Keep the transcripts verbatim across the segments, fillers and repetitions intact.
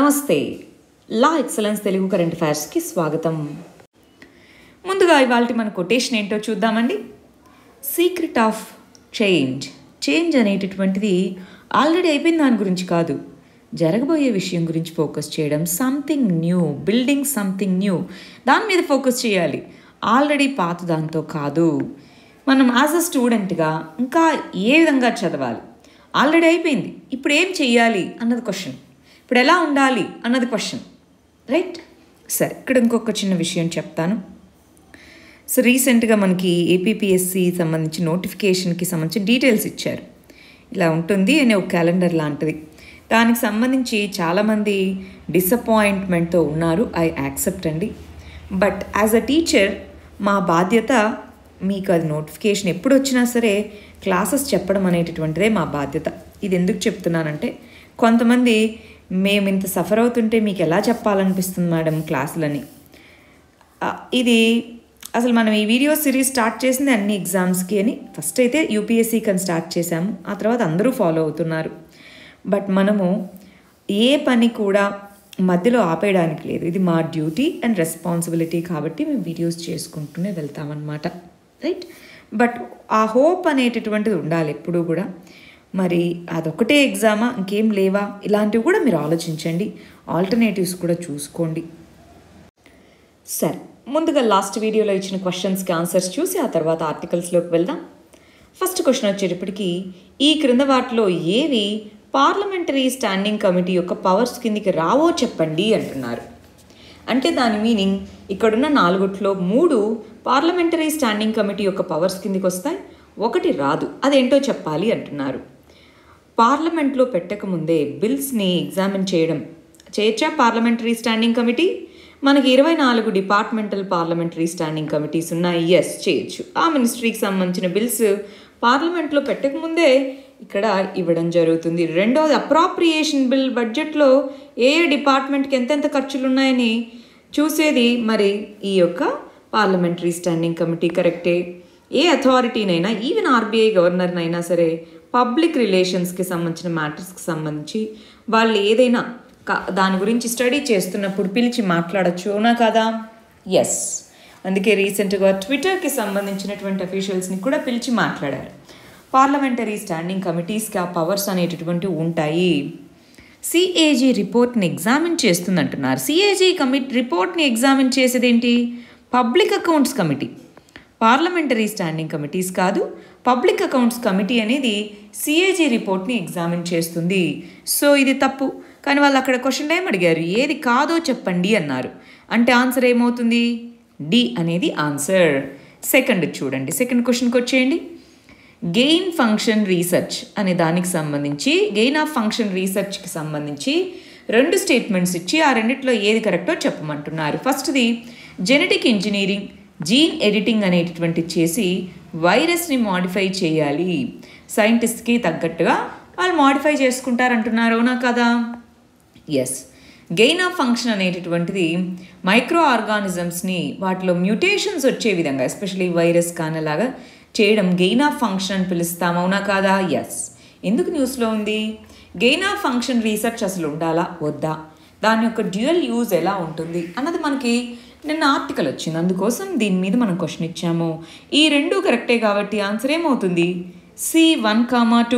నమస్తే. La Excellence Telugu current అఫైర్స్కి స్వాగతం. ముందుగా ఇవాళ మన కొటేషన్ ఏంటో చూద్దామండి. సీక్రెట్ ఆఫ్ చేంజ్ చేంజ్ అనేటటువంటిది ఆల్రెడీ అయిపోయిన దాని గురించి కాదు, జరగబోయే విషయం గురించి ఫోకస్ చేయడం. Something new, building something new, దాని మీద ఫోకస్ చేయాలి, ఆల్రెడీ పాత దాంతో కాదు. మనం యాజ్ అ స్టూడెంట్గా ఇంకా ఏ విధంగా చదవాలి, ఆల్రెడీ అయిపోయింది, ఇప్పుడు ఏం చెయ్యాలి అన్నది క్వశ్చన్, ఇప్పుడు ఎలా ఉండాలి అన్నది క్వశ్చన్, రైట్? సరే, ఇక్కడ ఇంకొక చిన్న విషయం చెప్తాను. సో రీసెంట్గా మనకి ఏపీపీఎస్సి సంబంధించి నోటిఫికేషన్కి సంబంధించి డీటెయిల్స్ ఇచ్చారు. ఇలా ఉంటుంది అనే ఒక క్యాలెండర్ లాంటిది. దానికి సంబంధించి చాలామంది డిసప్పాయింట్మెంట్తో ఉన్నారు. ఐ యాక్సెప్ట్ అండి. బట్ యాజ్ అ టీచర్ మా బాధ్యత మీకు అది నోటిఫికేషన్ ఎప్పుడు వచ్చినా సరే క్లాసెస్ చెప్పడం అనేటటువంటిదే మా బాధ్యత. ఇది ఎందుకు చెప్తున్నానంటే, కొంతమంది మేము ఇంత సఫర్ అవుతుంటే మీకు ఎలా చెప్పాలనిపిస్తుంది మేడం క్లాసులని. ఇది అసలు మనం ఈ వీడియో సిరీస్ స్టార్ట్ చేసింది అన్ని ఎగ్జామ్స్కి అని. ఫస్ట్ అయితే యూపీఎస్సీకి అని స్టార్ట్ చేశాము, ఆ తర్వాత అందరూ ఫాలో అవుతున్నారు. బట్ మనము ఏ పని కూడా మధ్యలో ఆపేయడానికి లేదు. ఇది మా డ్యూటీ అండ్ రెస్పాన్సిబిలిటీ కాబట్టి మేము వీడియోస్ చేసుకుంటూనే వెళ్తామన్నమాట, రైట్? బట్ ఆ హోప్ అనేటటువంటిది ఉండాలి ఎప్పుడూ కూడా. మరి అదొకటే ఎగ్జామా, ఇంకేం లేవా, ఇలాంటివి కూడా మీరు ఆలోచించండి. ఆల్టర్నేటివ్స్ కూడా చూసుకోండి. సరే, ముందుగా లాస్ట్ వీడియోలో ఇచ్చిన క్వశ్చన్స్కి ఆన్సర్స్ చూసి ఆ తర్వాత ఆర్టికల్స్లోకి వెళ్దాం. ఫస్ట్ క్వశ్చన్ వచ్చేటప్పటికి, ఈ క్రింద వాటిలో ఏవి పార్లమెంటరీ స్టాండింగ్ కమిటీ యొక్క పవర్స్ కిందికి రావో చెప్పండి అంటున్నారు. అంటే దాని మీనింగ్, ఇక్కడున్న నాలుగుట్లో మూడు పార్లమెంటరీ స్టాండింగ్ కమిటీ యొక్క పవర్స్ కిందికి వస్తాయి, ఒకటి రాదు, అదేంటో చెప్పాలి అంటున్నారు. పార్లమెంట్లో పెట్టకముందే బిల్స్ని ఎగ్జామిన్ చేయడం చేయొచ్చా పార్లమెంటరీ స్టాండింగ్ కమిటీ? మనకి ఇరవై నాలుగు డిపార్ట్మెంటల్ పార్లమెంటరీ స్టాండింగ్ కమిటీస్ ఉన్నాయి. ఎస్, చేయొచ్చు. ఆ మినిస్ట్రీకి సంబంధించిన బిల్స్ పార్లమెంట్లో పెట్టకముందే ఇక్కడ ఇవ్వడం జరుగుతుంది. రెండోది, అప్రాప్రియేషన్ బిల్, బడ్జెట్లో ఏ ఏ డిపార్ట్మెంట్కి ఎంతెంత ఖర్చులు ఉన్నాయని చూసేది మరి ఈ యొక్క పార్లమెంటరీ స్టాండింగ్ కమిటీ. కరెక్టే. ఏ అథారిటీనైనా, ఈవెన్ ఆర్బీఐ గవర్నర్నైనా సరే, పబ్లిక్ రిలేషన్స్కి సంబంధించిన మ్యాటర్స్కి సంబంధించి వాళ్ళు ఏదైనా దాని గురించి స్టడీ చేస్తున్నప్పుడు పిలిచి మాట్లాడచ్చు, అవునా కదా? ఎస్. అందుకే రీసెంట్గా ట్విట్టర్కి సంబంధించినటువంటి అఫీషియల్స్ని కూడా పిలిచి మాట్లాడారు. పార్లమెంటరీ స్టాండింగ్ కమిటీస్కి ఆ పవర్స్ అనేటటువంటివి ఉంటాయి. సిఏజీ రిపోర్ట్ని ఎగ్జామిన్ చేస్తుంది అంటున్నారు. సిఏజీ కమిటీ రిపోర్ట్ని ఎగ్జామిన్ చేసేదేంటి? Public accounts committee. Parliamentary standing committees కాదు, పబ్లిక్ అకౌంట్స్ కమిటీ అనేది సిఏజీ రిపోర్ట్ని ఎగ్జామిన్ చేస్తుంది. సో ఇది తప్పు. కానీ వాళ్ళు అక్కడ క్వశ్చన్ ఏం అడిగారు, ఏది కాదో చెప్పండి అన్నారు. అంటే ఆన్సర్ ఏమవుతుంది? డి అనేది ఆన్సర్. సెకండ్ చూడండి, సెకండ్ క్వశ్చన్కి వచ్చేయండి. గెయిన్ ఫంక్షన్ రీసెర్చ్ అనే దానికి సంబంధించి, గెయిన్ ఆఫ్ ఫంక్షన్ రీసెర్చ్కి సంబంధించి రెండు స్టేట్మెంట్స్ ఇచ్చి ఆ రెండిట్లో ఏది కరెక్టో చెప్పమంటున్నారు. ఫస్ట్ది, జెనెటిక్ ఇంజనీరింగ్, జీన్ ఎడిటింగ్ అనేటటువంటి చేసి వైరస్ని మాడిఫై చేయాలి, సైంటిస్ట్కి తగ్గట్టుగా వాళ్ళు మాడిఫై చేసుకుంటారంటున్నారు, అవునా కదా? ఎస్. గెయిన్ ఆఫ్ ఫంక్షన్ అనేటటువంటిది మైక్రో ఆర్గానిజమ్స్ని వాటిలో మ్యూటేషన్స్ వచ్చే విధంగా, ఎస్పెషలీ వైరస్ కానలాగా చేయడం గెయిన్ ఆఫ్ ఫంక్షన్ అని పిలుస్తాం, అవునా కాదా? ఎస్. ఎందుకు న్యూస్లో ఉంది? గెయిన్ ఆఫ్ ఫంక్షన్ రీసెర్చ్ అసలు ఉండాలా వద్దా, దాని యొక్క డ్యూయల్ యూజ్ ఎలా ఉంటుంది అన్నది మనకి నిన్న ఆర్టికల్ వచ్చింది, అందుకోసం దీని మీద మనం క్వశ్చన్ ఇచ్చాము. ఈ రెండు కరెక్టే కాబట్టి ఆన్సర్ ఏమవుతుంది? C one comma two.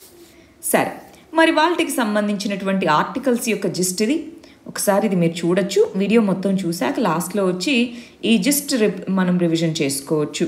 సరే, మరి వాటికి సంబంధించినటువంటి ఆర్టికల్స్ యొక్క జిస్ట్ ఇది. ఒకసారి ఇది మీరు చూడొచ్చు. వీడియో మొత్తం చూశాక లాస్ట్లో వచ్చి ఈ జిస్ట్ మనం రివిజన్ చేసుకోవచ్చు.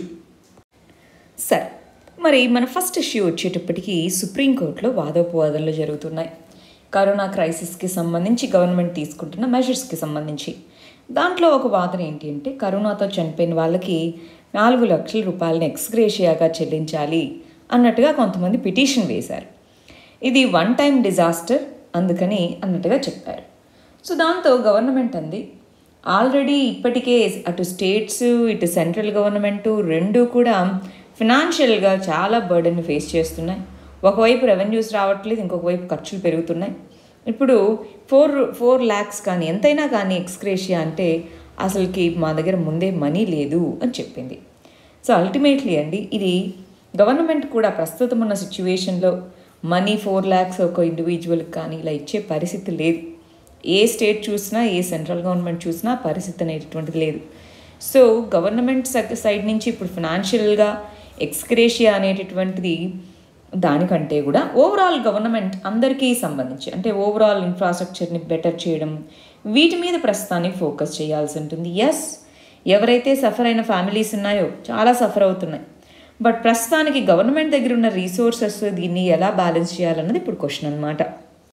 సరే, మరి మన ఫస్ట్ ఇష్యూ వచ్చేటప్పటికి సుప్రీంకోర్టులో వాదోపవాదాలు జరుగుతున్నాయి. కరోనా క్రైసిస్కి సంబంధించి గవర్నమెంట్ తీసుకుంటున్న మెజర్స్కి సంబంధించి. దాంట్లో ఒక వాదన ఏంటి అంటే, కరోనాతో చనిపోయిన వాళ్ళకి నాలుగు లక్షల రూపాయలని ఎక్స్గ్రేషియాగా చెల్లించాలి అన్నట్టుగా కొంతమంది పిటిషన్ వేశారు. ఇది వన్ టైం డిజాస్టర్ అందుకని అన్నట్టుగా చెప్పారు. సో దాంతో గవర్నమెంట్ అంది, ఆల్రెడీ ఇప్పటికే అటు స్టేట్స్ ఇటు సెంట్రల్ గవర్నమెంటు రెండు కూడా ఫినాన్షియల్గా చాలా బర్డెన్ని ఫేస్ చేస్తున్నాయి. ఒకవైపు రెవెన్యూస్ రావట్లేదు, ఇంకొక వైపు ఖర్చులు పెరుగుతున్నాయి. ఇప్పుడు ఫోర్ ఫోర్ ల్యాక్స్ కానీ ఎంతైనా కానీ ఎక్స్గ్రేషియా అంటే అసలుకి మా దగ్గర ముందే మనీ లేదు అని చెప్పింది. సో అల్టిమేట్లీ అండి, ఇది గవర్నమెంట్ కూడా ప్రస్తుతం ఉన్న సిచ్యువేషన్లో మనీ ఫోర్ ల్యాక్స్ ఒక ఇండివిజువల్కి కానీ ఇలా ఇచ్చే పరిస్థితి లేదు. ఏ స్టేట్ చూసినా ఏ సెంట్రల్ గవర్నమెంట్ చూసినా పరిస్థితి అనేటటువంటిది లేదు. సో గవర్నమెంట్ సైడ్ నుంచి ఇప్పుడు ఫినాన్షియల్గా ఎక్స్గ్రేషియా అనేటటువంటిది దానికంటే కూడా ఓవరాల్ గవర్నమెంట్ అందరికీ సంబంధించి అంటే ఓవరాల్ ఇన్ఫ్రాస్ట్రక్చర్ని బెటర్ చేయడం వీటి మీద ప్రస్తుతానికి ఫోకస్ చేయాల్సి ఉంటుంది. ఎస్, ఎవరైతే సఫర్ అయిన ఫ్యామిలీస్ ఉన్నాయో చాలా సఫర్ అవుతున్నాయి. బట్ ప్రస్తుతానికి గవర్నమెంట్ దగ్గర ఉన్న రీసోర్సెస్ దీన్ని ఎలా బ్యాలెన్స్ చేయాలన్నది ఇప్పుడు క్వశ్చన్ అనమాట.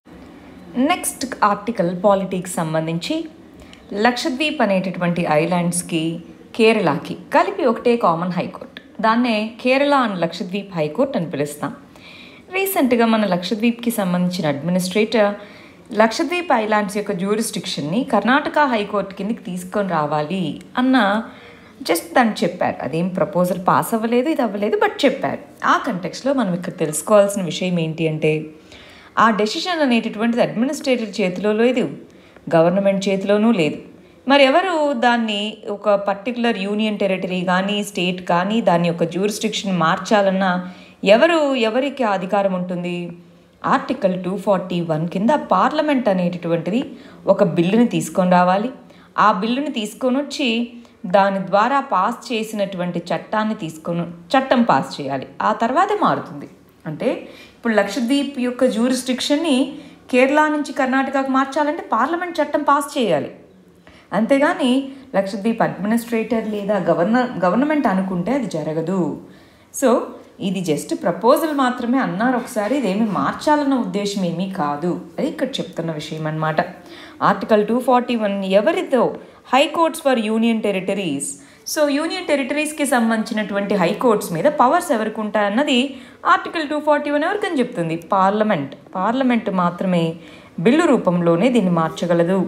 నెక్స్ట్ ఆర్టికల్ పాలిటిక్స్ సంబంధించి లక్షద్వీప్ అనేటటువంటి ఐలాండ్స్కి కేరళకి కలిపి ఒకటే కామన్ హైకోర్టు, దాన్నే కేరళ అండ్ లక్షద్వీప్ హైకోర్టు అని పిలుస్తాం. రీసెంట్గా మన లక్షద్వీప్కి సంబంధించిన అడ్మినిస్ట్రేటర్ లక్షద్వీప్ ఐలాండ్స్ యొక్క జ్యూరిస్డిక్షన్ని కర్ణాటక హైకోర్టు కిందకి తీసుకొని రావాలి అన్న జస్ట్ దాన్ని చెప్పారు. అదేం ప్రపోజల్ పాస్ అవ్వలేదు, ఇది అవ్వలేదు, బట్ చెప్పారు. ఆ కంటెక్స్లో మనం ఇక్కడ తెలుసుకోవాల్సిన విషయం ఏంటి అంటే ఆ డెసిషన్ అనేటటువంటిది అడ్మినిస్ట్రేటర్ చేతిలో లేదు, గవర్నమెంట్ చేతిలోనూ లేదు. మరి ఎవరు దాన్ని ఒక పర్టికులర్ యూనియన్ టెరిటరీ కానీ స్టేట్ కానీ దాని యొక్క జ్యూరిస్డిక్షన్ మార్చాలన్నా ఎవరు ఎవరికి అధికారం ఉంటుంది? ఆర్టికల్ టూ ఫార్టీ వన్ కింద పార్లమెంట్ అనేటటువంటిది ఒక బిల్లుని తీసుకొని రావాలి. ఆ బిల్లుని తీసుకొని వచ్చి దాని ద్వారా పాస్ చేసినటువంటి చట్టాన్ని తీసుకొని చట్టం పాస్ చేయాలి. ఆ తర్వాతే మారుతుంది. అంటే ఇప్పుడు లక్షద్వీప్ యొక్క జ్యూరిస్డిక్షన్ని కేరళ నుంచి కర్ణాటకకు మార్చాలంటే పార్లమెంట్ చట్టం పాస్ చేయాలి. అంతేగాని లక్షద్వీప్ అడ్మినిస్ట్రేటర్ లేదా గవర్నర్ గవర్నమెంట్ అనుకుంటే అది జరగదు. సో ఇది జస్ట్ ప్రపోజల్ మాత్రమే అన్నారు ఒకసారి, ఇదేమి మార్చాలన్న ఉద్దేశం ఏమీ కాదు. అది ఇక్కడ చెప్తున్న విషయం అన్నమాట. ఆర్టికల్ టూ ఫార్టీ వన్ ఎవరితో high courts for union territories. So union టెరిటరీస్కి సంబంధించినటువంటి హైకోర్ట్స్ మీద పవర్స్ ఎవరికి ఉంటాయన్నది ఆర్టికల్ టూ ఫార్టీ వన్ ఎవరికని చెప్తుంది? పార్లమెంట్. పార్లమెంట్ మాత్రమే బిల్లు రూపంలోనే దీన్ని మార్చగలదు.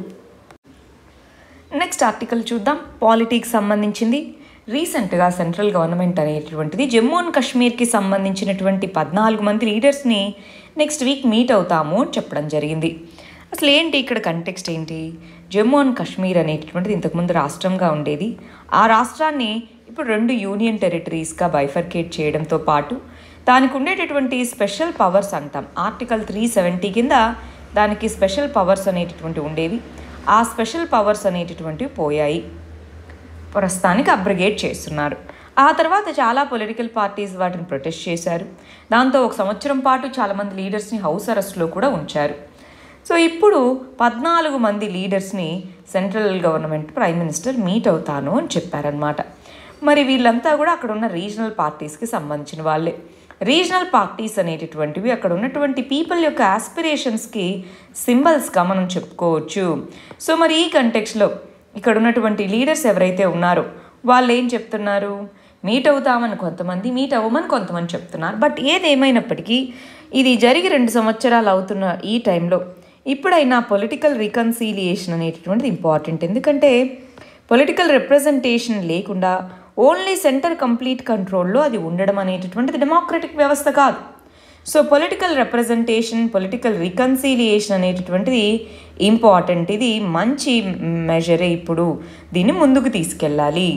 నెక్స్ట్ ఆర్టికల్ చూద్దాం. పాలిటిక్స్ సంబంధించింది. రీసెంట్గా సెంట్రల్ గవర్నమెంట్ అనేటువంటిది జమ్మూ అండ్ కాశ్మీర్కి సంబంధించినటువంటి పద్నాలుగు మంది లీడర్స్ని నెక్స్ట్ వీక్ మీట్ అవుతాము అని చెప్పడం జరిగింది. అసలు ఏంటి ఇక్కడ కంటెక్స్ట్ ఏంటి? జమ్మూ అండ్ కాశ్మీర్ అనేటటువంటిది ఇంతకుముందు రాష్ట్రంగా ఉండేది. ఆ రాష్ట్రాన్ని ఇప్పుడు రెండు యూనియన్ టెరిటరీస్గా బైఫర్కేట్ చేయడంతో పాటు దానికి ఉండేటటువంటి స్పెషల్ పవర్స్ అంటాం. ఆర్టికల్ త్రీ సెవెంటీ కింద దానికి స్పెషల్ పవర్స్ అనేటటువంటి ఉండేవి. ఆ స్పెషల్ పవర్స్ అనేటటువంటివి పోయాయి, ప్రస్తుతానికి అబ్రిగేట్ చేస్తున్నారు. ఆ తర్వాత చాలా పొలిటికల్ పార్టీస్ వాటిని ప్రొటెస్ట్ చేశారు. దాంతో ఒక సంవత్సరం పాటు చాలామంది లీడర్స్ని హౌస్ అరెస్ట్లో కూడా ఉంచారు. సో ఇప్పుడు పద్నాలుగు మంది లీడర్స్ని central government prime minister meet అవుతాను అని చెప్పారనమాట. మరి వీళ్ళంతా కూడా అక్కడ ఉన్న రీజనల్ పార్టీస్కి సంబంధించిన వాళ్ళే. రీజనల్ పార్టీస్ అనేటటువంటివి అక్కడ ఉన్నటువంటి పీపుల్ యొక్క ఆస్పిరేషన్స్కి సింబల్స్గా మనం చెప్పుకోవచ్చు. సో మరి ఈ కంటెక్స్లో ఇక్కడ ఉన్నటువంటి లీడర్స్ ఎవరైతే ఉన్నారో వాళ్ళు ఏం చెప్తున్నారు? మీట్ అవుతామని కొంతమంది, మీట్ అవ్వమని కొంతమంది చెప్తున్నారు. బట్ ఏదేమైనప్పటికీ ఇది జరిగి రెండు సంవత్సరాలు అవుతున్న ఈ టైంలో ఇప్పుడైనా పొలిటికల్ రికన్సీలియేషన్ అనేటటువంటిది ఇంపార్టెంట్. ఎందుకంటే పొలిటికల్ రిప్రజెంటేషన్ లేకుండా ఓన్లీ సెంటర్ కంప్లీట్ కంట్రోల్లో అది ఉండడం అనేటటువంటిది డెమోక్రటిక్ వ్యవస్థ కాదు. So political representation, political reconciliation అనేటటువంటిది ఇంపార్టెంట్. ఇది మంచి మెజరే. ఇప్పుడు దీన్ని ముందుకు తీసుకెళ్ళాలి.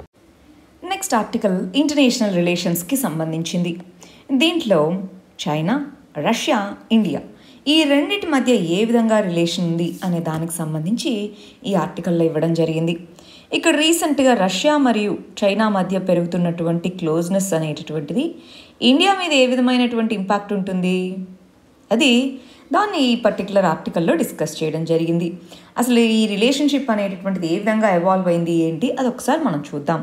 నెక్స్ట్ ఆర్టికల్ ఇంటర్నేషనల్ రిలేషన్స్కి సంబంధించింది. దీంట్లో చైనా, రష్యా, ఇండియా ఈ రెండింటి మధ్య ఏ విధంగా రిలేషన్ ఉంది అనే దానికి సంబంధించి ఈ ఆర్టికల్లో ఇవ్వడం జరిగింది. ఇక్కడ రీసెంట్గా రష్యా మరియు చైనా మధ్య పెరుగుతున్నటువంటి క్లోజ్నెస్ అనేటటువంటిది ఇండియా మీద ఏ విధమైనటువంటి ఇంపాక్ట్ ఉంటుంది, అది దాన్ని ఈ పర్టికులర్ ఆర్టికల్లో డిస్కస్ చేయడం జరిగింది. అసలు ఈ రిలేషన్షిప్ అనేటటువంటిది ఏ విధంగా ఎవాల్వ్ అయింది ఏంటి అది ఒకసారి మనం చూద్దాం.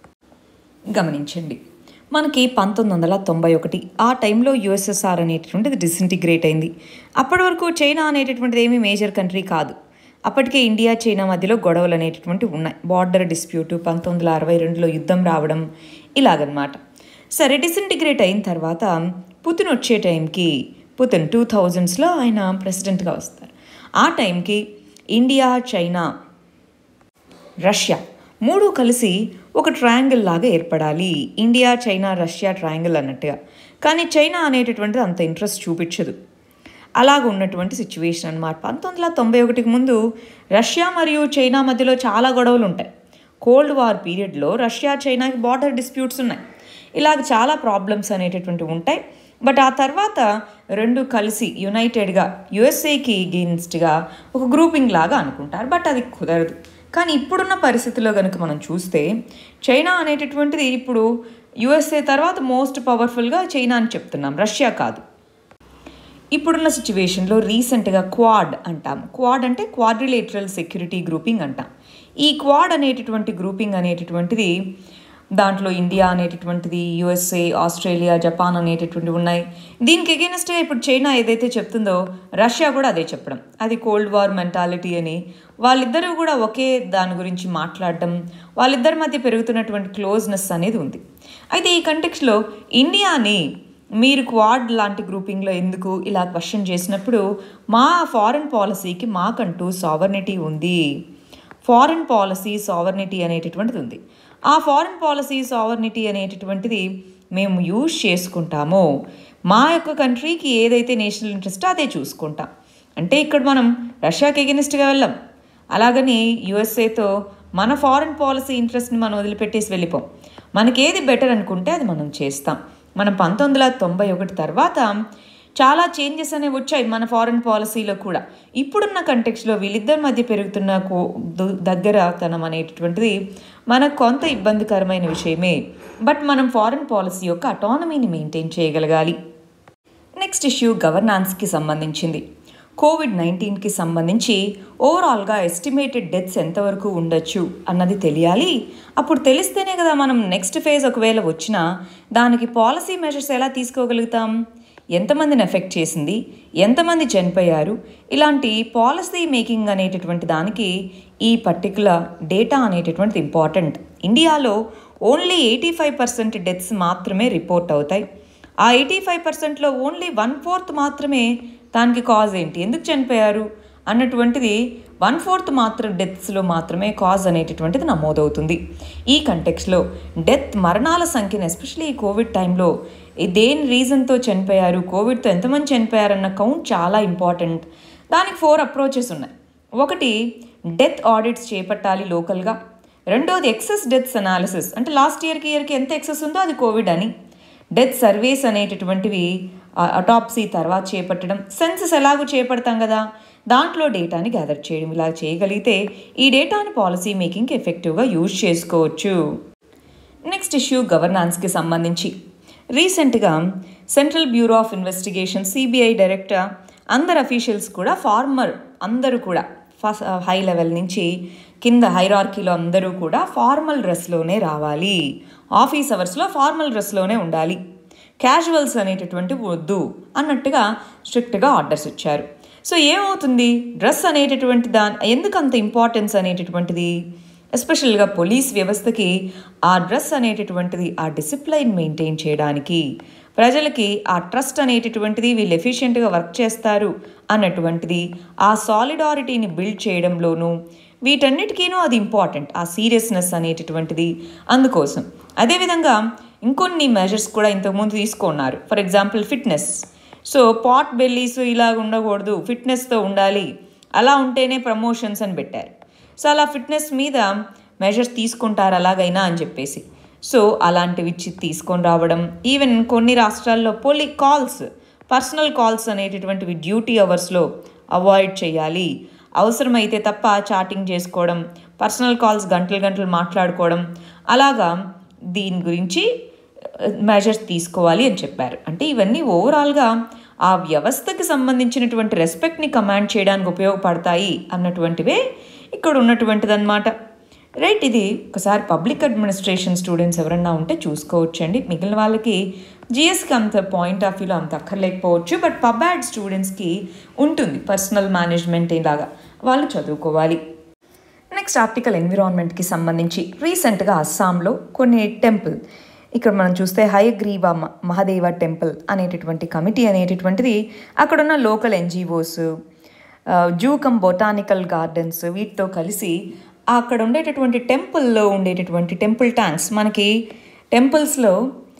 గమనించండి, మనకి పంతొమ్మిది వందల తొంభై ఒకటి ఆ టైంలో యుఎస్ఎస్ఆర్ అనేటటువంటిది డిసింటిగ్రేట్ అయింది. అప్పటి వరకు చైనా అనేటటువంటిది ఏమీ మేజర్ కంట్రీ కాదు. అప్పటికే ఇండియా చైనా మధ్యలో గొడవలు అనేటటువంటివి ఉన్నాయి. బార్డర్ డిస్ప్యూటు, పంతొమ్మిది వందల అరవై రెండులో యుద్ధం రావడం ఇలాగనమాట. సరే, డిసింటిగ్రేట్ అయిన తర్వాత పుతిన్ వచ్చే టైంకి, పుతిన్ టూ థౌజండ్స్లో ఆయన ప్రెసిడెంట్గా వస్తారు. ఆ టైంకి ఇండియా, చైనా, రష్యా మూడు కలిసి ఒక ట్రయాంగిల్ లాగా ఏర్పడాలి. ఇండియా, చైనా, రష్యా ట్రయాంగిల్ అన్నట్టుగా. కానీ చైనా అనేటటువంటిది అంత ఇంట్రెస్ట్ చూపించదు. అలాగ ఉన్నటువంటి సిచ్యువేషన్ అన్నమాట. పంతొమ్మిది వందల తొంభై ఒకటికి ముందు రష్యా మరియు చైనా మధ్యలో చాలా గొడవలు ఉంటాయి. కోల్డ్ వార్ పీరియడ్లో రష్యా, చైనాకి బార్డర్ డిస్ప్యూట్స్ ఉన్నాయి. ఇలాగ చాలా ప్రాబ్లమ్స్ అనేటటువంటివి ఉంటాయి. బట్ ఆ తర్వాత రెండు కలిసి యునైటెడ్గా యుఎస్ఏకి ఎగెయిన్స్ట్గా ఒక గ్రూపింగ్ లాగా అనుకుంటారు. బట్ అది కుదరదు. కానీ ఇప్పుడున్న పరిస్థితిలో కనుక మనం చూస్తే చైనా అనేటటువంటిది ఇప్పుడు యుఎస్ఏ తర్వాత మోస్ట్ పవర్ఫుల్గా చైనా అని చెప్తున్నాం, రష్యా కాదు. ఇప్పుడున్న సిచ్యువేషన్లో రీసెంట్గా క్వాడ్ అంటాం. క్వాడ్ అంటే క్వాడ్రిలేటరల్ సెక్యూరిటీ గ్రూపింగ్ అంటాం. ఈ క్వాడ్ అనేటటువంటి గ్రూపింగ్ అనేటటువంటిది దాంట్లో ఇండియా అనేటటువంటిది, యుఎస్ఏ, ఆస్ట్రేలియా, జపాన్ అనేటటువంటివి ఉన్నాయి. దీనికి ఎగెయిన్స్ట్గా ఇప్పుడు చైనా ఏదైతే చెప్తుందో రష్యా కూడా అదే చెప్పడం. అది కోల్డ్ వార్ మెంటాలిటీ అని. వాళ్ళిద్దరూ కూడా ఒకే దాని గురించి మాట్లాడడం, వాళ్ళిద్దరి మధ్య పెరుగుతున్నటువంటి క్లోజ్నెస్ అనేది ఉంది. అయితే ఈ కంటెక్స్లో ఇండియాని మీరు క్వాడ్ లాంటి గ్రూపింగ్లో ఎందుకు ఇలా క్వశ్చన్ చేసినప్పుడు మా ఫారెన్ పాలసీకి మాకంటూ సావర్నిటీ ఉంది. ఫారెన్ పాలసీ సావర్నిటీ అనేటటువంటిది ఉంది. ఆ ఫారెన్ పాలసీ సావర్నిటీ అనేటటువంటిది మేము యూజ్ చేసుకుంటామో మా యొక్క కంట్రీకి ఏదైతే నేషనల్ ఇంట్రెస్టో అదే చూసుకుంటాం. అంటే ఇక్కడ మనం రష్యాకి ఎగెనిస్ట్గా వెళ్ళాం, అలాగని యుఎస్ఏతో మన ఫారెన్ పాలసీ ఇంట్రెస్ట్ని మనం వదిలిపెట్టేసి వెళ్ళిపోం. మనకేది బెటర్ అనుకుంటే అది మనం చేస్తాం. మనం పంతొమ్మిది వందల తొంభై ఒకటి తర్వాత చాలా చేంజెస్ అనేవి వచ్చాయి మన ఫారెన్ పాలసీలో కూడా. ఇప్పుడున్న కంటెక్స్లో వీళ్ళిద్దరి మధ్య పెరుగుతున్న కో దగ్గరతనం అనేటటువంటిది మనకు కొంత ఇబ్బందికరమైన విషయమే. బట్ మనం ఫారెన్ పాలసీ యొక్క అటానమీని మెయింటైన్ చేయగలగాలి. నెక్స్ట్ ఇష్యూ గవర్నాన్స్కి సంబంధించింది. కోవిడ్ నైన్టీన్కి సంబంధించి ఓవరాల్గా ఎస్టిమేటెడ్ డెత్స్ ఎంతవరకు ఉండొచ్చు అన్నది తెలియాలి. అప్పుడు తెలిస్తేనే కదా మనం నెక్స్ట్ ఫేజ్ ఒకవేళ వచ్చినా దానికి పాలసీ మెజర్స్ ఎలా తీసుకోగలుగుతాం, ఎంతమందిని ఎఫెక్ట్ చేసింది, ఎంతమంది చనిపోయారు, ఇలాంటి పాలసీ మేకింగ్ అనేటటువంటి దానికి ఈ పర్టికులర్ డేటా అనేటటువంటిది ఇంపార్టెంట్. ఇండియాలో only eighty five percent deaths మాత్రమే రిపోర్ట్ అవుతాయి. ఆ ఎయిటీ ఫైవ్ పర్సెంట్లో ఓన్లీ వన్ ఫోర్త్ మాత్రమే దానికి కాజ్ ఏంటి, ఎందుకు చనిపోయారు అన్నటువంటిది వన్ ఫోర్త్ మాత్రం డెత్స్లో మాత్రమే కాజ్ అనేటటువంటిది నమోదవుతుంది. ఈ కంటెక్స్లో డెత్ మరణాల సంఖ్యను ఎస్పెషల్లీ ఈ కోవిడ్ టైంలో దేని రీజన్తో చనిపోయారు, కోవిడ్తో ఎంతమంది చనిపోయారన్న కౌంట్ చాలా ఇంపార్టెంట్. దానికి ఫోర్ అప్రోచెస్ ఉన్నాయి. ఒకటి డెత్ ఆడిట్స్ చేపట్టాలి లోకల్గా. రెండోది ఎక్సెస్ డెత్స్ అనాలిసిస్, అంటే లాస్ట్ ఇయర్కి ఇయర్కి ఎంత ఎక్సెస్ ఉందో అది కోవిడ్ అని. డెత్ సర్వేస్ అనేటటువంటివి అటాప్సీ తర్వాత చేపట్టడం. సెన్సస్ ఎలాగో చేపడతాం కదా, దాంట్లో డేటాని గ్యాదర్ చేయడం. ఇలా చేయగలిగితే ఈ డేటాని పాలసీ మేకింగ్కి ఎఫెక్టివ్గా యూజ్ చేసుకోవచ్చు. నెక్స్ట్ ఇష్యూ గవర్నాన్స్కి సంబంధించి రీసెంట్గా central bureau of investigation CBI director అందరు అఫీషియల్స్ కూడా ఫార్మర్ అందరూ కూడా ఫస్ట్ హై లెవెల్ నుంచి కింద హైరార్కీలో అందరూ కూడా ఫార్మల్ డ్రెస్లోనే రావాలి. ఆఫీస్ అవర్స్లో ఫార్మల్ డ్రెస్లోనే ఉండాలి. క్యాజువల్స్ అనేటటువంటి వద్దు అన్నట్టుగా స్ట్రిక్ట్గా ఆర్డర్స్ ఇచ్చారు. సో ఏమవుతుంది, డ్రెస్ అనేటటువంటి దాని ఎందుకు అంత ఇంపార్టెన్స్ అనేటటువంటిది, ఎస్పెషల్గా పోలీస్ వ్యవస్థకి ఆ డ్రెస్ అనేటటువంటిది ఆ డిసిప్లైన్ మెయింటైన్ చేయడానికి, ప్రజలకి ఆ ట్రస్ట్ అనేటటువంటిది వీళ్ళు ఎఫిషియెంట్గా వర్క్ చేస్తారు అన్నటువంటిది ఆ సాలిడారిటీని బిల్డ్ చేయడంలోనూ వీటన్నిటికీనూ అది ఇంపార్టెంట్, ఆ సీరియస్నెస్ అనేటటువంటిది. అందుకోసం అదేవిధంగా ఇంకొన్ని మెజర్స్ కూడా ఇంతకుముందు తీసుకున్నారు. For example fitness. So pot bellies ఇలా ఉండకూడదు, ఫిట్నెస్తో ఉండాలి, అలా ఉంటేనే ప్రమోషన్స్ అని పెట్టారు. సో అలా ఫిట్నెస్ మీద మెజర్స్ తీసుకుంటారు అలాగైనా అని చెప్పేసి. సో అలాంటివి ఇచ్చి తీసుకొని రావడం. ఈవెన్ కొన్ని రాష్ట్రాల్లో పోలీ కాల్స్, పర్సనల్ కాల్స్ అనేటటువంటివి డ్యూటీ అవర్స్లో అవాయిడ్ చేయాలి. అవసరమైతే తప్ప చాటింగ్ చేసుకోవడం, పర్సనల్ కాల్స్ గంటలు గంటలు మాట్లాడుకోవడం, అలాగా దీని గురించి మెజర్స్ తీసుకోవాలి అని చెప్పారు. అంటే ఇవన్నీ ఓవరాల్గా ఆ వ్యవస్థకి సంబంధించినటువంటి రెస్పెక్ట్ని కమాండ్ చేయడానికి ఉపయోగపడతాయి అన్నటువంటివే ఇక్కడ ఉన్నటువంటిది అనమాట. రైట్, ఇది ఒకసారి పబ్లిక్ అడ్మినిస్ట్రేషన్ స్టూడెంట్స్ ఎవరన్నా ఉంటే చూసుకోవచ్చండి. మిగిలిన వాళ్ళకి జిఎస్కి అంత పాయింట్ ఆఫ్ వ్యూలో అంత అక్కర్లేకపోవచ్చు, బట్ పబ్యాడ్ స్టూడెంట్స్కి ఉంటుంది, పర్సనల్ మేనేజ్మెంట్ ఇలాగా వాళ్ళు చదువుకోవాలి. నెక్స్ట్ ఆర్టికల్ ఎన్విరాన్మెంట్కి సంబంధించి రీసెంట్గా అస్సాంలో కొన్ని టెంపుల్, ఇక్కడ మనం చూస్తే హయగ్రీవ మహాదేవ టెంపుల్ అనేటటువంటి కమిటీ అనేటటువంటిది అక్కడున్న లోకల్ ఎన్జిఓస్, జూకమ్ బొటానికల్ గార్డెన్స్ వీటితో కలిసి అక్కడ ఉండేటటువంటి టెంపుల్లో ఉండేటటువంటి టెంపుల్ ట్యాంక్స్, మనకి టెంపుల్స్లో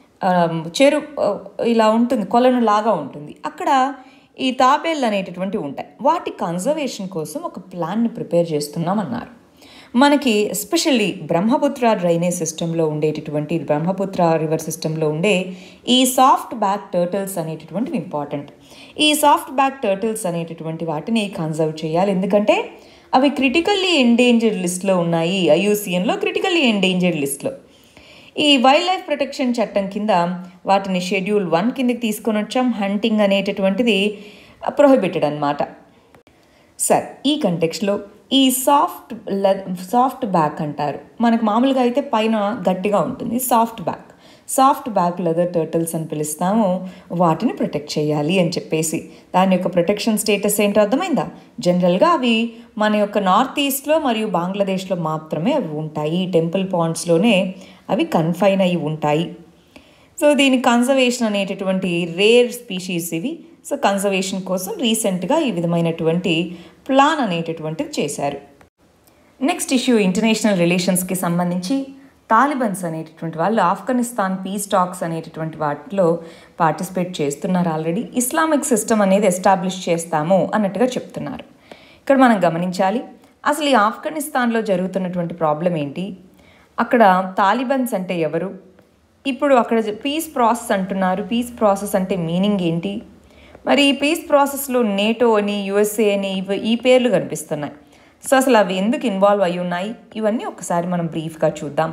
చెరు ఇలా ఉంటుంది, కొలను లాగా ఉంటుంది, అక్కడ ఈ తాబేళ్ళు అనేటటువంటివి ఉంటాయి. వాటి కన్జర్వేషన్ కోసం ఒక ప్లాన్ని ప్రిపేర్ చేస్తున్నామన్నారు. మనకి ఎస్పెషల్లీ బ్రహ్మపుత్ర డ్రైనేజ్ సిస్టంలో ఉండేటటువంటి బ్రహ్మపుత్ర రివర్ సిస్టంలో ఉండే ఈ సాఫ్ట్ బ్యాక్ టర్టిల్స్ అనేటటువంటివి ఇంపార్టెంట్. ఈ సాఫ్ట్ బ్యాక్ టర్టిల్స్ అనేటటువంటి వాటిని కన్సర్వ్ చేయాలి, ఎందుకంటే అవి క్రిటికల్లీ ఎండేంజర్డ్ లిస్ట్లో ఉన్నాయి. ఐయూసీఎన్లో క్రిటికల్లీ ఎండేంజర్డ్ లిస్ట్లో. ఈ వైల్డ్ లైఫ్ ప్రొటెక్షన్ చట్టం కింద వాటిని షెడ్యూల్ వన్ కిందకి తీసుకొని వచ్చాం. హంటింగ్ అనేటటువంటిది ప్రొహిబిటెడ్ అనమాట. సార్ ఈ కంటెక్స్ట్లో ఈ సాఫ్ట్ సాఫ్ట్ బ్యాక్ అంటారు. మనకు మామూలుగా అయితే పైన గట్టిగా ఉంటుంది soft back. Soft back leather turtles అని పిలుస్తాము. వాటిని ప్రొటెక్ట్ చేయాలి అని చెప్పేసి దాని యొక్క ప్రొటెక్షన్ స్టేటస్ ఏంటో అర్థమైందా? జనరల్గా అవి మన యొక్క నార్త్ ఈస్ట్లో మరియు బంగ్లాదేశ్లో మాత్రమే అవి ఉంటాయి. టెంపుల్ పాండ్స్లోనే అవి కన్ఫైన్ అయి ఉంటాయి. సో దీని కన్జర్వేషన్ అనేటటువంటి రేర్ స్పీషీస్ ఇవి. సో కన్జర్వేషన్ కోసం రీసెంట్గా ఈ విధమైనటువంటి ప్లాన్ అనేటటువంటిది చేశారు. నెక్స్ట్ ఇష్యూ ఇంటర్నేషనల్ రిలేషన్స్కి సంబంధించి తాలిబన్స్ అనేటటువంటి వాళ్ళు ఆఫ్ఘనిస్తాన్ పీస్ టాక్స్ అనేటటువంటి వాటిలో పార్టిసిపేట్ చేస్తున్నారు ఆల్రెడీ. ఇస్లామిక్ సిస్టమ్ అనేది ఎస్టాబ్లిష్ చేస్తాము అన్నట్టుగా చెప్తున్నారు. ఇక్కడ మనం గమనించాలి, అసలు ఈ ఆఫ్ఘనిస్తాన్లో జరుగుతున్నటువంటి ప్రాబ్లం ఏంటి, అక్కడ తాలిబన్స్ అంటే ఎవరు, ఇప్పుడు అక్కడ పీస్ ప్రాసెస్ అంటున్నారు. పీస్ ప్రాసెస్ అంటే మీనింగ్ ఏంటి, మరి ఈ పీస్ ప్రాసెస్లో నేటో అని యుఎస్ఏ అని ఇవి ఈ పేర్లు కనిపిస్తున్నాయి. సో అసలు అవి ఎందుకు ఇన్వాల్వ్ అయి ఉన్నాయి, ఇవన్నీ ఒకసారి మనం బ్రీఫ్గా చూద్దాం.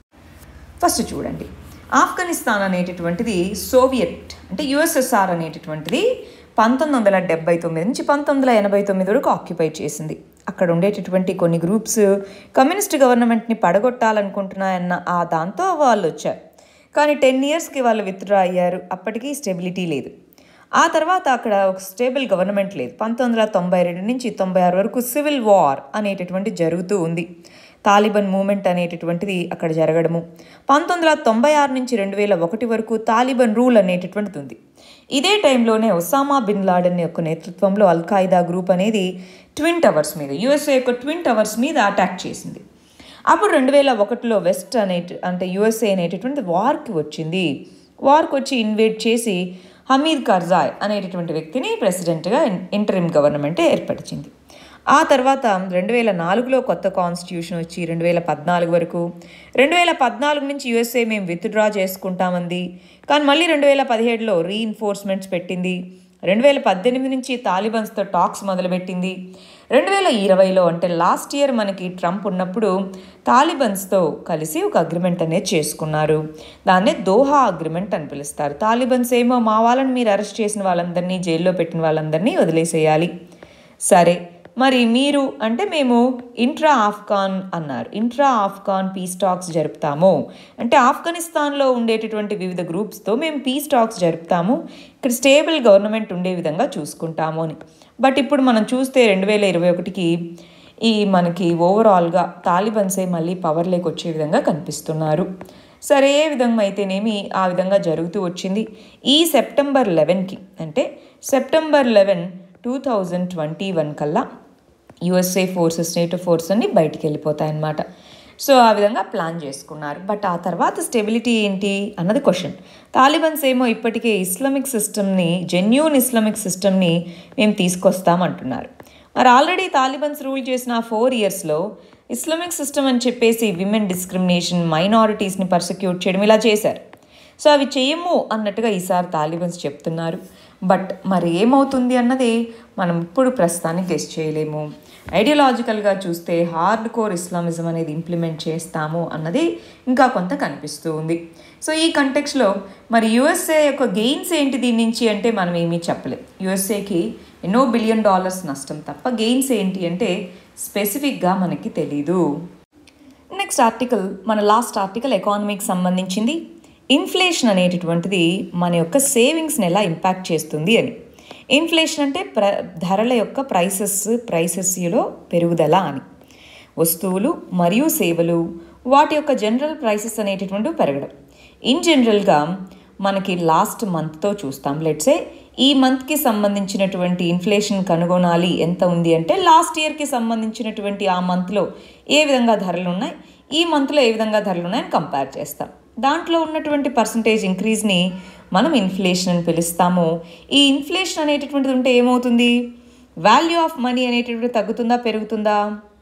ఫస్ట్ చూడండి, ఆఫ్ఘనిస్తాన్ అనేటటువంటిది సోవియట్ అంటే యుఎస్ఎస్ఆర్ అనేటటువంటిది పంతొమ్మిది వందల డెబ్బై తొమ్మిది నుంచి పంతొమ్మిది వందల ఎనభై తొమ్మిది వరకు ఆక్యుపై చేసింది. అక్కడ ఉండేటటువంటి కొన్ని గ్రూప్స్ కమ్యూనిస్ట్ గవర్నమెంట్ని పడగొట్టాలనుకుంటున్నాయన్న ఆ దాంతో వాళ్ళు వచ్చారు. కానీ టెన్ ఇయర్స్కి వాళ్ళు విత్డ్రా అయ్యారు. అప్పటికీ స్టెబిలిటీ లేదు. ఆ తర్వాత అక్కడ ఒక స్టేబుల్ గవర్నమెంట్ లేదు. పంతొమ్మిది వందల తొంభై రెండు నుంచి తొంభై ఆరు వరకు సివిల్ వార్ అనేటటువంటి జరుగుతూ ఉంది. తాలిబాన్ మూమెంట్ అనేటటువంటిది అక్కడ జరగడము. పంతొమ్మిది వందల తొంభై ఆరు నుంచి రెండు వేల ఒకటి వరకు తాలిబాన్ రూల్ అనేటటువంటిది ఉంది. ఇదే టైంలోనే ఒసామా బిన్ లాడెన్ యొక్క నేతృత్వంలో అల్ ఖైదా గ్రూప్ అనేది ట్విన్ టవర్స్ మీద యుఎస్ఏ యొక్క ట్విన్ టవర్స్ మీద అటాక్ చేసింది. అప్పుడు రెండు వేల ఒకటిలో వెస్ట్ అనే అంటే యుఎస్ఏ అనేటటువంటి వార్కి వచ్చింది. వార్కి వచ్చి ఇన్వేట్ చేసి హమీద్ కర్జాయ్ అనేటటువంటి వ్యక్తిని ప్రెసిడెంట్గా ఇంటరిమ్ గవర్నమెంట్ ఏర్పరిచింది. ఆ తర్వాత రెండు వేల నాలుగులో కొత్త కాన్స్టిట్యూషన్ వచ్చి రెండు వేల పద్నాలుగు వరకు రెండు వేల పద్నాలుగు నుంచి యుఎస్ఏ మేము విత్డ్రా చేసుకుంటామంది. కానీ మళ్ళీ రెండు వేల పదిహేడులో రీఇన్ఫోర్స్మెంట్స్ పెట్టింది. రెండు వేల పద్దెనిమిది నుంచి తాలిబన్స్తో టాక్స్ మొదలుపెట్టింది. రెండు వేల ఇరవైలో అంటే లాస్ట్ ఇయర్ మనకి ట్రంప్ ఉన్నప్పుడు తాలిబన్స్తో కలిసి ఒక అగ్రిమెంట్ అనేది చేసుకున్నారు. దాన్నే దోహా అగ్రిమెంట్ అని పిలుస్తారు. తాలిబన్స్ ఏమో మా వాళ్ళని మీరు అరెస్ట్ చేసిన వాళ్ళందరినీ, జైల్లో పెట్టిన వాళ్ళందరినీ వదిలేసేయాలి. సరే, మరి మీరు అంటే మేము ఇంట్రా ఆఫ్ఘాన్ అన్నారు. ఇంట్రా ఆఫ్ఘాన్ పీస్ టాక్స్ జరుపుతాము అంటే ఆఫ్ఘనిస్తాన్లో ఉండేటటువంటి వివిధ గ్రూప్స్తో మేము పీస్ టాక్స్ జరుపుతాము, ఇక్కడ స్టేబుల్ గవర్నమెంట్ ఉండే విధంగా చూసుకుంటాము అని. బట్ ఇప్పుడు మనం చూస్తే రెండు వేల ఇరవై ఒకటికి ఈ మనకి ఓవరాల్గా తాలిబన్సే మళ్ళీ పవర్లోకి వచ్చే విధంగా కనిపిస్తున్నారు. సరే, ఏ విధంగా అయితేనేమి ఆ విధంగా జరుగుతూ వచ్చింది. ఈ సెప్టెంబర్ లెవెన్కి అంటే September eleven two thousand twenty one కల్లా యుఎస్ఏ ఫోర్సెస్, నేటో ఫోర్స్ అన్ని బయటికి వెళ్ళిపోతాయన్నమాట. సో ఆ విధంగా ప్లాన్ చేసుకున్నారు. బట్ ఆ తర్వాత స్టెబిలిటీ ఏంటి అన్నది క్వశ్చన్. తాలిబన్స్ ఏమో ఇప్పటికే ఇస్లామిక్ సిస్టమ్ని, జెన్యూన్ ఇస్లామిక్ సిస్టమ్ని మేము తీసుకొస్తామంటున్నారు. మరి ఆల్రెడీ తాలిబన్స్ రూల్ చేసిన ఫోర్ ఇయర్స్లో ఇస్లామిక్ సిస్టమ్ అని చెప్పేసి విమెన్ డిస్క్రిమినేషన్, మైనారిటీస్ని పర్సిక్యూట్ చేయడం ఇలా చేశారు. సో అవి చేయము అన్నట్టుగా ఈసారి తాలిబన్స్ చెప్తున్నారు. బట్ మరి ఏమవుతుంది అన్నది మనం ఇప్పుడు ప్రస్తుతానికి గెస్ చేయలేము. ఐడియాలజికల్గా చూస్తే హార్డ్ కోర్ ఇస్లామిజం అనేది ఇంప్లిమెంట్ చేస్తాము అన్నది ఇంకా కొంత కనిపిస్తూ ఉంది. సో ఈ కంటెక్స్లో మరి యుఎస్ఏ యొక్క గెయిన్స్ ఏంటి దీని నుంచి అంటే మనం ఏమీ చెప్పలేం. యుఎస్ఏకి ఎన్నో బిలియన్ డాలర్స్ నష్టం తప్ప గెయిన్స్ ఏంటి అంటే స్పెసిఫిక్గా మనకి తెలీదు. నెక్స్ట్ ఆర్టికల్, మన లాస్ట్ ఆర్టికల్ ఎకానమీకి సంబంధించింది. ఇన్ఫ్లేషన్ అనేటటువంటిది మన యొక్క సేవింగ్స్ని ఎలా ఇంపాక్ట్ చేస్తుంది అని. ఇన్ఫ్లేషన్ అంటే ప్ర ధరల యొక్క ప్రైసెస్ ప్రైసెస్లో పెరుగుదల అని. వస్తువులు మరియు సేవలు వాటి యొక్క జనరల్ ప్రైసెస్ అనేటటువంటివి పెరగడం. ఇన్ జనరల్గా మనకి లాస్ట్ మంత్తో చూస్తాం. లెట్సే ఈ మంత్కి సంబంధించినటువంటి ఇన్ఫ్లేషన్ కనుగొనాలి ఎంత ఉంది అంటే లాస్ట్ ఇయర్కి సంబంధించినటువంటి ఆ మంత్లో ఏ విధంగా ధరలు ఉన్నాయి, ఈ మంత్లో ఏ విధంగా ధరలు ఉన్నాయని కంపేర్ చేస్తాం. దాంట్లో ఉన్నటువంటి పర్సంటేజ్ ఇంక్రీజ్ని మనం ఇన్ఫ్లేషన్ అని పిలుస్తాము. ఈ ఇన్ఫ్లేషన్ అనేటటువంటిది ఉంటే ఏమవుతుంది, వాల్యూ ఆఫ్ మనీ అనేటటువంటిది తగ్గుతుందా పెరుగుతుందా?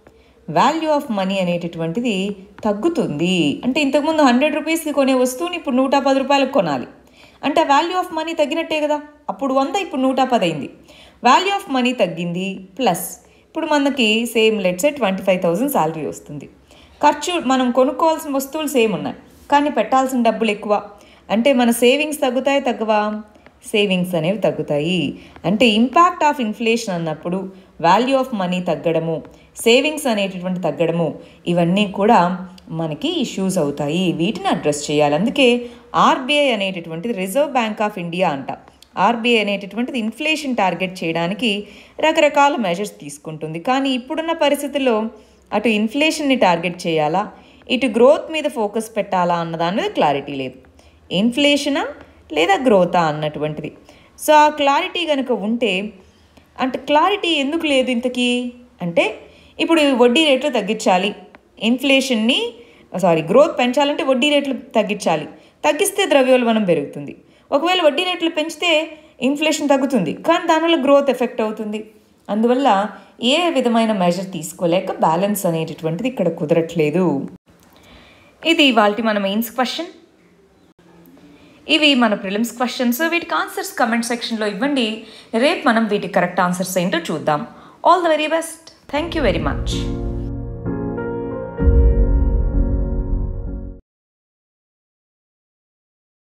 వాల్యూ ఆఫ్ మనీ అనేటటువంటిది తగ్గుతుంది. అంటే ఇంతకుముందు హండ్రెడ్ రూపీస్కి కొనే వస్తువుని ఇప్పుడు నూట పది రూపాయలకు కొనాలి అంటే వాల్యూ ఆఫ్ మనీ తగ్గినట్టే కదా. అప్పుడు వంద ఇప్పుడు నూట పది అయింది. వాల్యూ ఆఫ్ మనీ తగ్గింది ప్లస్ ఇప్పుడు మనకి same let's say twenty five thousand salary వస్తుంది. ఖర్చు మనం కొనుక్కోవాల్సిన వస్తువులు సేమ్ ఉన్నాయి కానీ పెట్టాల్సిన డబ్బులు ఎక్కువ. అంటే మన సేవింగ్స్ తగ్గుతాయి తగ్గవా? సేవింగ్స్ అనేవి తగ్గుతాయి. అంటే ఇంపాక్ట్ ఆఫ్ ఇన్ఫ్లేషన్ అన్నప్పుడు వాల్యూ ఆఫ్ మనీ తగ్గడము, సేవింగ్స్ అనేటటువంటి తగ్గడము, ఇవన్నీ కూడా మనకి ఇష్యూస్ అవుతాయి. వీటిని అడ్రస్ చేయాలి. అందుకే ఆర్బీఐ అనేటటువంటిది రిజర్వ్ బ్యాంక్ ఆఫ్ ఇండియా అంట. ఆర్బీఐ అనేటటువంటిది ఇన్ఫ్లేషన్ టార్గెట్ చేయడానికి రకరకాల మెజర్స్ తీసుకుంటుంది. కానీ ఇప్పుడున్న పరిస్థితుల్లో అటు ఇన్ఫ్లేషన్ని టార్గెట్ చేయాలా, ఇటు గ్రోత్ మీద ఫోకస్ పెట్టాలా అన్నదాని మీద క్లారిటీ లేదు. ఇన్ఫ్లేషనా లేదా గ్రోతా అన్నటువంటిది. సో ఆ క్లారిటీ కనుక ఉంటే, అంటే క్లారిటీ ఎందుకు లేదు ఇంతకీ అంటే, ఇప్పుడు వడ్డీ రేట్లు తగ్గించాలి, ఇన్ఫ్లేషన్ని సారీ గ్రోత్ పెంచాలంటే వడ్డీ రేట్లు తగ్గించాలి, తగ్గిస్తే ద్రవ్యోల్బణం పెరుగుతుంది. ఒకవేళ వడ్డీ రేట్లు పెంచితే ఇన్ఫ్లేషన్ తగ్గుతుంది కానీ దానివల్ల గ్రోత్ ఎఫెక్ట్ అవుతుంది. అందువల్ల ఏ విధమైన మెజర్ తీసుకోలేక బ్యాలెన్స్ అనేటటువంటిది ఇక్కడ కుదరట్లేదు. ఇది ఇవాల్టి మన మెయిన్స్ క్వశ్చన్. ఇవి మన ప్రిలిమ్స్ క్వశ్చన్స్. వీటికి ఆన్సర్స్ కమెంట్ సెక్షన్లో ఇవ్వండి. రేపు మనం వీటి కరెక్ట్ ఆన్సర్స్ ఏంటో చూద్దాం. All the very best. Thank you very much.